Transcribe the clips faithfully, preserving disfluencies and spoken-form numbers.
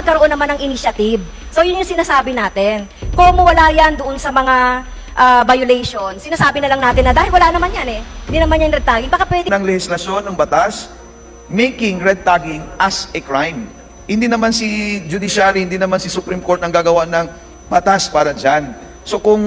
magkaroon naman ng initiative. So yun yung sinasabi natin. Kung wala yan doon sa mga uh, violation, sinasabi na lang natin na dahil wala naman yan eh, hindi naman yan red tagging, baka pwede ng lehislasyon ng batas making red tagging as a crime. Hindi naman si judiciary, hindi naman si Supreme Court ang gagawa ng batas para dyan. So kung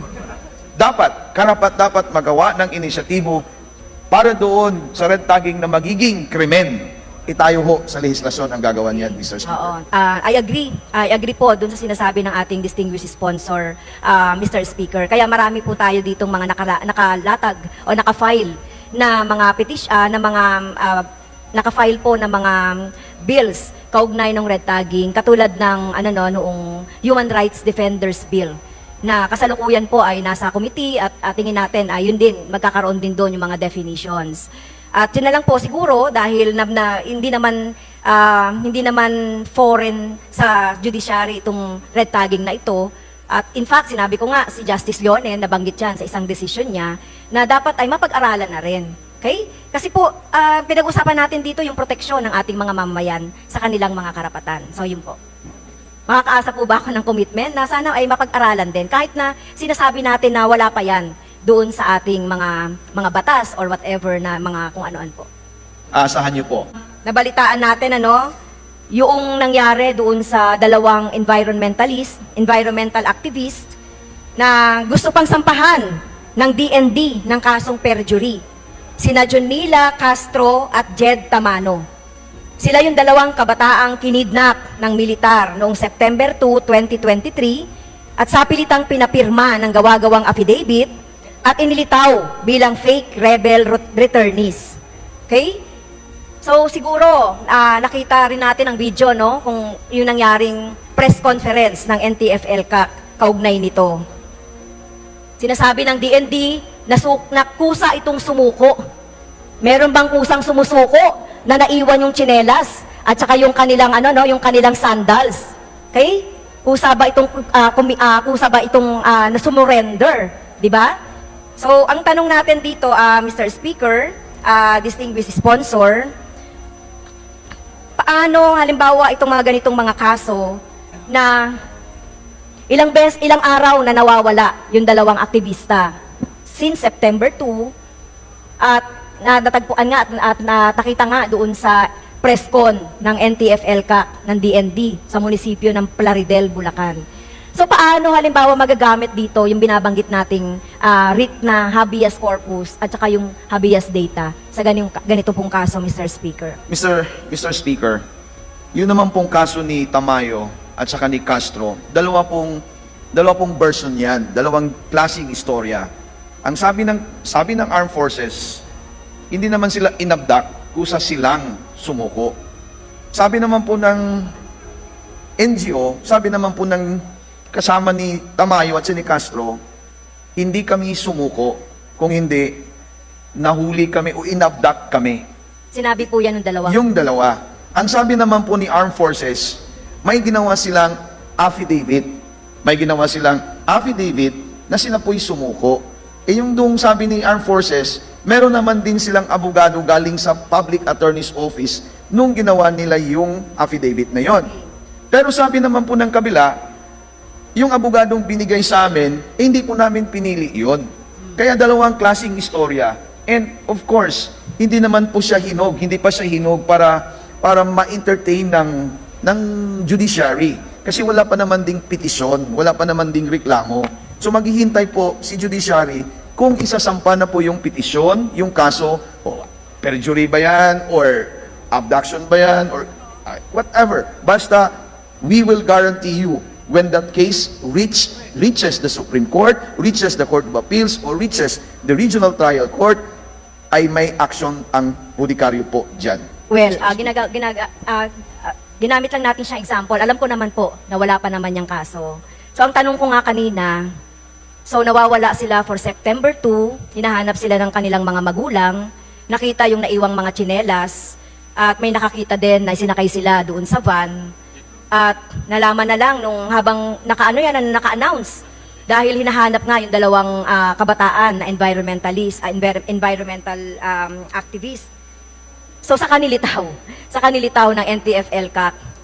dapat, karapat dapat magawa ng inisyatibo para doon sa red tagging na magiging krimen, itayo ho sa lehislasyon ang gagawa niyan, Mister Speaker. Oo. Uh, I agree. I agree po doon sa sinasabi ng ating distinguished sponsor, uh, Mister Speaker. Kaya marami po tayo ditong mga nakala nakalatag o nakafile na mga petition, uh, na mga uh, nakafile po na mga bills kaugnay ng red tagging, katulad ng ano no, noong Human Rights Defenders Bill na kasalukuyan po ay nasa committee at, at tingin natin ay yun din, magkakaroon din doon yung mga definitions. At yun na lang po siguro dahil na, na, hindi naman uh, hindi naman foreign sa judiciary itong red tagging na ito. At in fact, sinabi ko nga si Justice Leone, nabanggit yan sa isang decision niya, na dapat ay mapag-aralan na rin. Okay? Kasi po, uh, pinag-usapan natin dito yung proteksyon ng ating mga mamamayan sa kanilang mga karapatan. So yun po. Makakaasa po ba ako ng commitment na sana ay mapag-aralan din kahit na sinasabi natin na wala pa yan doon sa ating mga mga batas or whatever na mga kung ano-ano po. Asahan niyo po. Nabalitaan natin ano, yung nangyari doon sa dalawang environmentalist, environmental activist na gusto pang sampahan ng D N D ng kasong perjury. Sina Jonila Castro at Jed Tamano. Sila yung dalawang kabataang kinidnap ng militar noong September two, twenty twenty-three at sapilitang pinapirma ng gawa-gawang affidavit at inilitaw bilang fake rebel returnees. Okay? So siguro uh, nakita rin natin ang video no kung yung nangyaring press conference ng N T F L C A C kaugnay nito. Sinasabi ng D N D na, na kusa itong sumuko. Meron bang kusang sumusuko na naiwan yung tsinelas at saka yung kanilang ano no, yung kanilang sandals. Okay? Kusa ba itong uh, kumi, uh, kusa ba itong uh, nasumurrender, di ba? So, ang tanong natin dito, uh, Mister Speaker, uh, distinguished sponsor, paano halimbawa itong mga ganitong mga kaso na ilang beses, ilang araw na nawawala yung dalawang aktivista since September two at natagpuan nga at natakita nga doon sa press con ng N T F L C A C ng D N D sa munisipyo ng Plaridel, Bulacan. So paano halimbawa magagamit dito yung binabanggit nating uh, writ na habeas corpus at saka yung habeas data sa ganito, ganito pong kaso, Mister Speaker? Mister Mister Speaker, yun naman pong kaso ni Tamayo at saka ni Castro, dalawa pong dalawa pong version yan, dalawang klaseng istorya. Ang sabi ng sabi ng Armed Forces, hindi naman sila inabduct, kusa silang sumuko. Sabi naman po ng N G O, sabi naman po ng kasama ni Tamayo at si ni Castro, hindi kami sumuko, kung hindi, nahuli kami o inabduct kami. Sinabi po yan ng dalawa? Yung dalawa. Ang sabi naman po ni Armed Forces, may ginawa silang affidavit. May ginawa silang affidavit na sila po'y sumuko. Eh yung doong sabi ni Armed Forces, meron naman din silang abogado galing sa Public Attorney's Office nung ginawa nila yung affidavit na yon. Pero sabi naman po ng kabila, yung abogadong binigay sa amin, eh, hindi po namin pinili yon. Kaya dalawang klaseng istorya. And of course, hindi naman po siya hinog, hindi pa siya hinog para, para ma-entertain ng, ng judiciary. Kasi wala pa naman ding petisyon, wala pa naman ding reklamo. So maghihintay po si judiciary kung isasampa na po yung petisyon, yung kaso, o perjury ba yan, or abduction ba yan, or uh, whatever. Basta, we will guarantee you when that case reach, reaches the Supreme Court, reaches the Court of Appeals, or reaches the Regional Trial Court, ay may action ang hudikaryo po dyan. Well, uh, ginaga, ginaga, uh, uh, ginamit lang natin siyang example. Alam ko naman po na wala pa naman yung kaso. So, ang tanong ko nga kanina, so nawawala sila for September two, hinahanap sila ng kanilang mga magulang, nakita yung naiwang mga tsinelas, at may nakakita din na sinakay sila doon sa van, at nalaman na lang nung habang nakaano yan, na naka-announce, dahil hinahanap nga yung dalawang uh, kabataan na environmentalist, uh, envir environmental um, activist. So sa kanilitaw, sa kanilitaw ng N T F L C A C,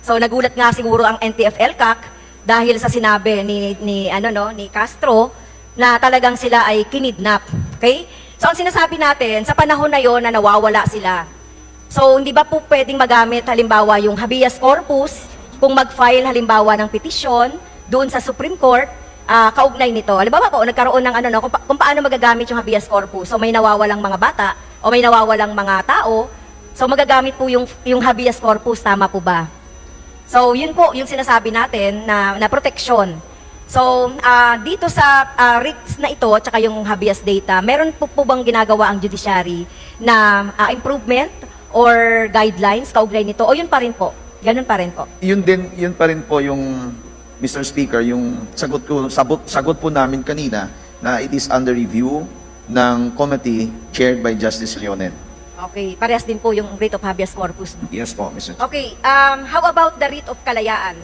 So nagulat nga siguro ang N T F L C A C dahil sa sinabi ni ni ano no ni Castro na talagang sila ay kinidnap. Okay? So ang sinasabi natin sa panahon na yon na nawawala sila. So hindi ba po pwedeng magamit halimbawa yung habeas corpus kung mag-file halimbawa ng petisyon doon sa Supreme Court uh, kaugnay nito. Halimbawa po nagkaroon ng ano no kung, pa kung paano magagamit yung habeas corpus. So may nawawalang mga bata o may nawawalang mga tao. So magagamit po yung yung habeas corpus, tama po ba? So, yun po yung sinasabi natin na, na protection. So, uh, dito sa uh, R I C S na ito, tsaka yung habeas data, meron po, po bang ginagawa ang judiciary na uh, improvement or guidelines kaugnay nito? O yun pa rin po? Ganun pa rin po? Yun din, yun pa rin po yung, Mister Speaker, yung sagot ko, sagot, sagot po namin kanina na it is under review ng committee chaired by Justice Leonen. Okay, parehas din po yung writ of habeas corpus. No? Yes po, Mister Okay, um, how about the writ of kalayaan?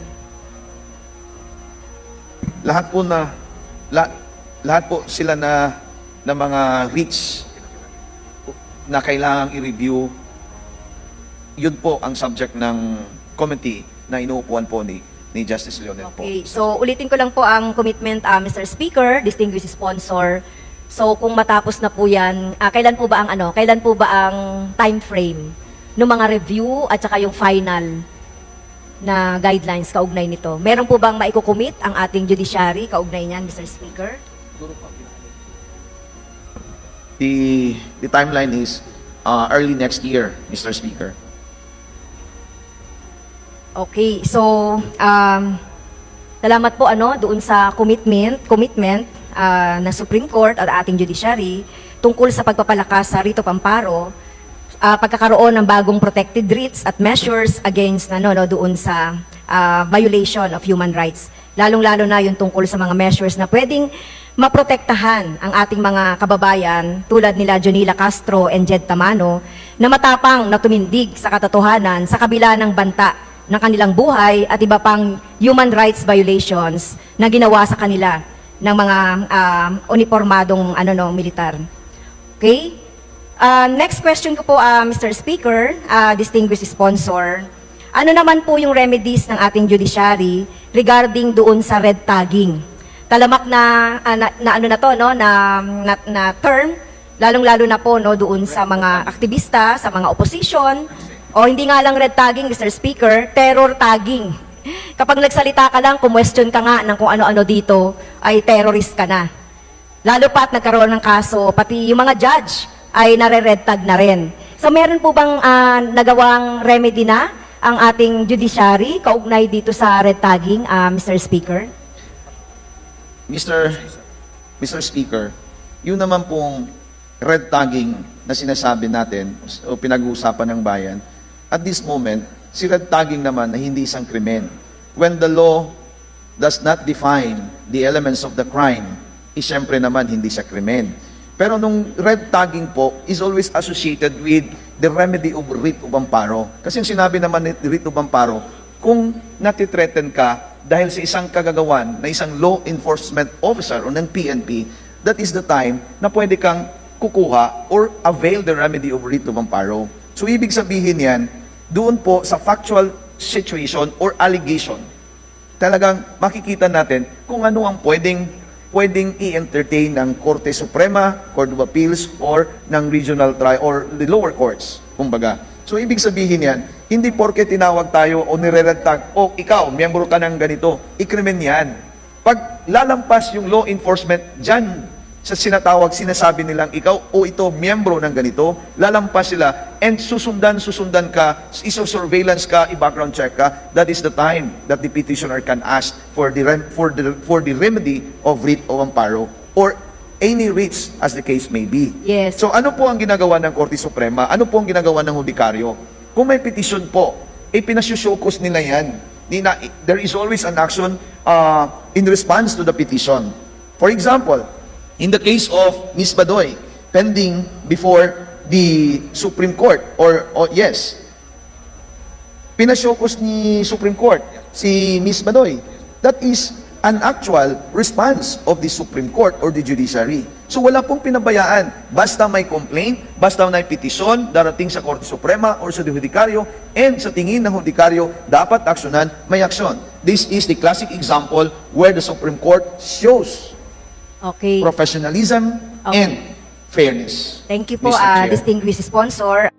Lahat po na, lahat, lahat po sila na, na mga writs na kailangang i-review, yun po ang subject ng committee na inuupuan po ni, ni Justice Leonen po. Okay, so ulitin ko lang po ang commitment, uh, Mister Speaker, distinguished sponsor. So kung matapos na po yan, uh, kailan po ba ang ano, kailan po ba ang time frame ng mga review at saka yung final na guidelines kaugnay nito? Meron po bang maiko-commit ang ating judiciary kaugnay niyan, Mister Speaker? The, the timeline is uh, early next year, Mister Speaker. Okay, so um, salamat po ano doon sa commitment, commitment uh, na Supreme Court at ating judiciary tungkol sa pagpapalakas sa writ of amparo, uh, pagkakaroon ng bagong protected writs at measures against ano no doon sa uh, violation of human rights. Lalong-lalo na yung tungkol sa mga measures na pwedeng maprotektahan ang ating mga kababayan tulad nila Jonila Castro and Jed Tamano na matapang na tumindig sa katotohanan sa kabila ng banta ng kanilang buhay at iba pang human rights violations na ginawa sa kanila ng mga uh, uniformadong ano no militar. Okay? Uh, next question ko po, uh, Mister Speaker, uh, distinguished sponsor. Ano naman po yung remedies ng ating judiciary regarding doon sa red tagging? Talamak na, uh, na, na ano na to no na na, na term, lalong-lalo na po no doon sa mga aktivista, sa mga opposition. O hindi nga lang red tagging, Mister Speaker, terror tagging. Kapag nagsalita ka lang, kumwestiyon ka nga ng kung ano-ano dito, ay terrorist ka na. Lalo pa at nagkaroon ng kaso, pati yung mga judge ay nare-red tag na rin. So meron po bang uh, nagawang remedy na ang ating judiciary kaugnay dito sa red tagging, uh, Mister Speaker? Mister Mister Speaker, yun naman pong red tagging na sinasabi natin o pinag-uusapan ng bayan, at this moment, si red tagging naman ay hindi isang krimen. When the law does not define the elements of the crime, eh, siyempre naman hindi siya krimen. Pero nung red tagging po is always associated with the remedy of writ of amparo. Kasi yung sinabi naman ni writ of amparo, kung natitreaten ka dahil sa isang kagagawan na isang law enforcement officer o ng P N P, that is the time na pwede kang kukuha or avail the remedy of writ of amparo. So, ibig sabihin yan, doon po sa factual situation or allegation, talagang makikita natin kung ano ang pwedeng, pwedeng i-entertain ng Korte Suprema, Court of Appeals, or ng regional trial, or the lower courts, kumbaga. So, ibig sabihin yan, hindi porke tinawag tayo o nire-redtag, o ikaw, miyembro ka ng ganito, ikrimen yan. Pag lalampas yung law enforcement dyan, sa sinatawag, sinasabi nilang ikaw o ito, miyembro ng ganito, lalampas sila and susundan, susundan ka, iso-surveillance ka, i-background check ka, that is the time that the petitioner can ask for the, for the, for the remedy of writ of amparo or any writs as the case may be. Yes. So ano po ang ginagawa ng Korte Suprema? Ano po ang ginagawa ng hudikaryo? Kung may petition po, eh pinasusyokos nila yan. There is always an action uh, in response to the petition. For example, in the case of Miz Badoy, pending before the Supreme Court, or, or yes, pinasyokos ni Supreme Court si Miz Badoy. That is an actual response of the Supreme Court or the judiciary. So wala pong pinabayaan. Basta may complaint, basta may petisyon darating sa Korte Suprema or sa Judikario, and sa tingin ng Judikario, dapat aksyonan, may aksyon. This is the classic example where the Supreme Court shows Okay. professionalism Okay. and fairness. Thank you po, Mister uh, Chair. distinguished sponsor.